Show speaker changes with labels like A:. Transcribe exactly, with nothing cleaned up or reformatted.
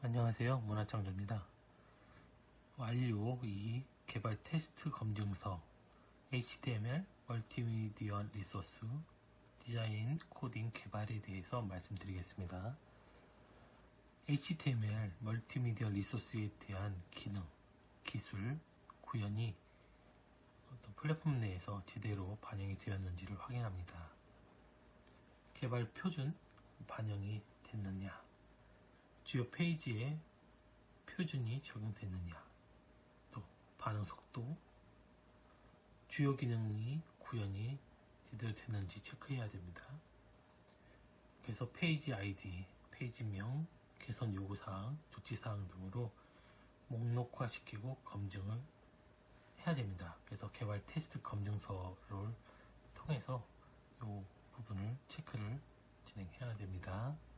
A: 안녕하세요. 문화창조입니다. 완료 이 개발 테스트 검증서 에이치티엠엘 멀티미디어 리소스 디자인 코딩 개발에 대해서 말씀드리겠습니다. 에이치티엠엘 멀티미디어 리소스에 대한 기능, 기술, 구현이 어떤 플랫폼 내에서 제대로 반영이 되었는지를 확인합니다. 개발 표준 반영이 됐느냐, 주요 페이지에 표준이 적용됐느냐, 또 반응 속도, 주요 기능이 구현이 제대로 됐는지 체크해야 됩니다. 그래서 페이지 아이디, 페이지명, 개선 요구사항, 조치사항 등으로 목록화시키고 검증을 해야 됩니다. 그래서 개발 테스트 검증서를 통해서 이 부분을 체크를 진행해야 됩니다.